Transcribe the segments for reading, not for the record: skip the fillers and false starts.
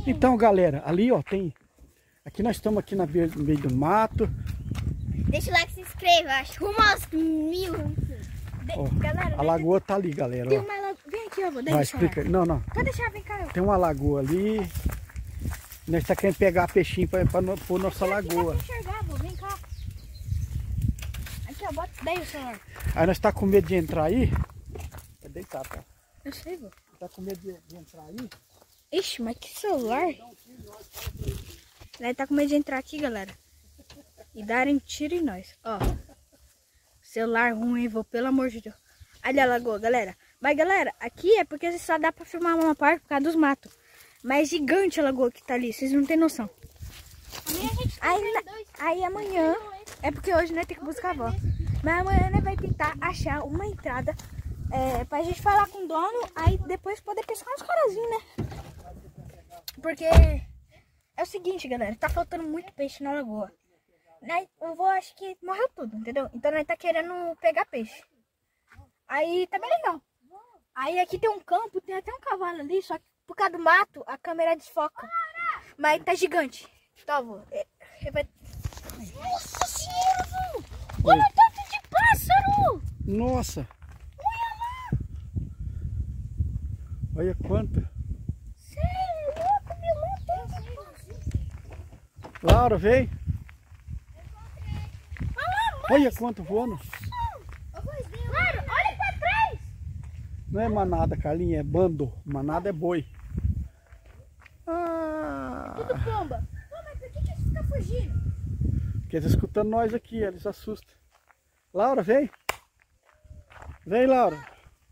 Então, galera, ali, ó, tem... Aqui nós estamos aqui no meio do mato. Deixa o like, se inscreva. Acho rumo aos 1000. Ó, Galera, a lagoa tá ali, galera. tem Ó. uma lagoa. Vem aqui, eu vou Vai, deixar. explica. Não, não. Pode deixar, vem cá. Tem uma lagoa ali. Nós tá querendo pegar peixinho pra pôr nossa lagoa. Dá pra enxergar, vô. Vem cá. Aqui, ó, bota daí o celular. Aí nós tá com medo de entrar aí. É deitar, tá? Eu sei, vô. Tá com medo de entrar aí. Ixi, mas que celular? Ele tá com medo de entrar aqui, galera. E darem tiro em nós. Ó. Celular ruim, vô. Pelo amor de Deus. Ali a lagoa, galera. Mas, galera, aqui é porque só dá pra filmar uma parte por causa dos matos. Mas é gigante a lagoa que tá ali. Vocês não tem noção. Aí amanhã... É porque hoje nós temos que buscar a avó. Mas amanhã nós vai tentar achar uma entrada pra gente falar com o dono. Aí depois poder pescar uns carazinhos, né? Porque é o seguinte, galera. Tá faltando muito peixe na lagoa. O vô acho que morreu tudo, entendeu? Então nós tá querendo pegar peixe. Aí tá bem legal. Aí aqui tem um campo, tem até um cavalo ali. Só que por causa do mato, a câmera desfoca. Mas tá gigante. Tá, vô. Nossa senhora, vô! Olha o tanto de pássaro! Nossa! Olha quanto! Sério, louco, meu Deus! Laura, vem! Olha quanto voando! Laura, olha pra trás! Não é manada, Carlinha, é bando. Manada é boi. Tudo pomba. Pô, mas por que eles ficam fugindo? Porque eles estão escutando nós aqui, eles assustam. Laura, vem! Vem, Laura!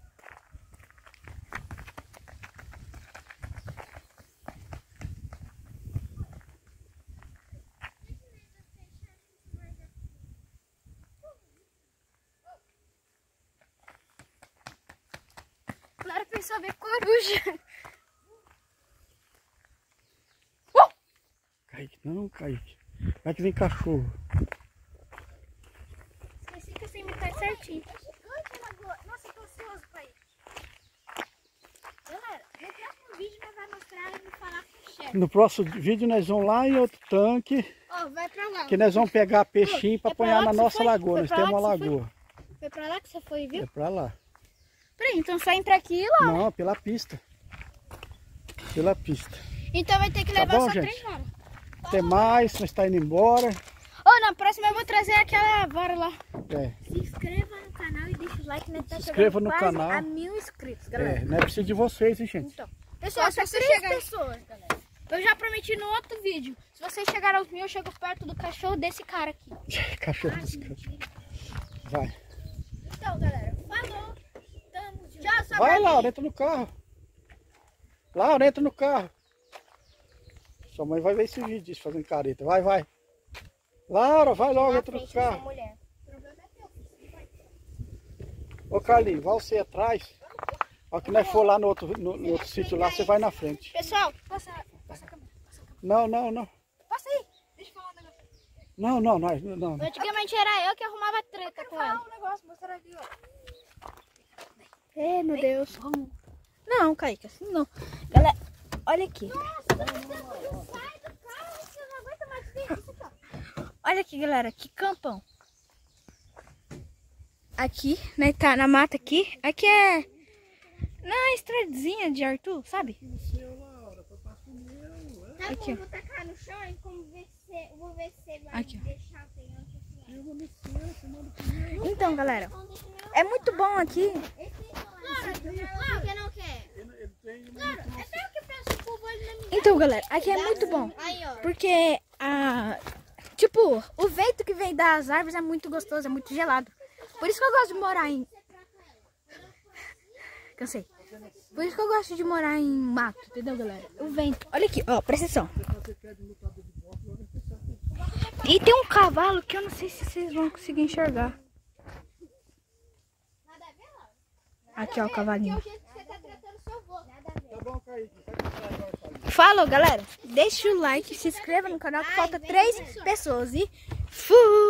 Laura pensou a ver coruja. Kaique, não, Kaique. Vai que vem cachorro. Esqueci que você imitar certinho. Nossa, eu tô ansioso pra ir. Galera, no próximo vídeo nós vamos mostrar e falar com o chefe. No próximo vídeo nós vamos lá em outro tanque. Ó, vai pra lá. Que nós vamos pegar peixinho para apanhar na nossa lagoa. Nós temos uma lagoa. Foi pra lá que você foi, viu? É pra lá. Peraí, então só entra aqui e lá. Não, pela pista. Pela pista. Então vai ter que Tá levar bom, só gente? 3 horas. Até mais, nós está indo embora. Ô, na próxima eu vou trazer aquela vara lá. É. Se inscreva no canal e deixa o like, né? Tá Se inscreva no quase canal. a 1000 inscritos, galera. É, não é preciso de vocês, hein, gente? Então, pessoal, só 3 pessoas, galera. Eu já prometi no outro vídeo. Se vocês chegarem aos 1000, eu chego perto do cachorro desse cara aqui. Cachorro desse cara. Vai. Então, galera, falou. Tamo junto. Tchau, Vai, Laura, entra no carro. Laura, entra no carro. Sua mãe vai ver esse vídeo fazendo careta. Vai, vai. Laura, vai logo, entra no carro. Ô, Carlinhos, vai você atrás. Ó, que nós for lá no outro sítio lá, você vai na frente. Pessoal, passa a câmera. Não, não, não. Passa aí. Deixa eu falar um negócio. Não, não, não. Antigamente era eu que arrumava treta com ela. Um negócio, mostrar aqui, ó. Ei, meu Deus. Não, Kaique, assim não. Galera, olha aqui. Nossa, sai do carro, você não aguenta mais ver isso, cara. Olha aqui, galera, que campão. Aqui, né, tá na mata aqui. Aqui é na estradezinha de Arthur, sabe? Tá Aqui, bom, vou tacar no chão e vou ver se você vai Aqui, ó. deixar o penhante Então, galera, é muito bom aqui. Por que não quer? É só eu que penso o povo ali na minha. Então, galera, aqui é muito bom. Aí, ó. Porque tipo, o vento que vem das árvores é muito gostoso, é muito gelado. Por isso que eu gosto de morar em... Cansei. Por isso que eu gosto de morar em mato, entendeu, galera? O vento. Olha aqui, ó, presta atenção. E tem um cavalo que eu não sei se vocês vão conseguir enxergar. Aqui, ó, o cavalinho. O jeito que você tá tratando seu avô. Tá bom, Kaique. Falou, galera. Deixa o like, se inscreva no canal que falta 3 pessoas. E fui!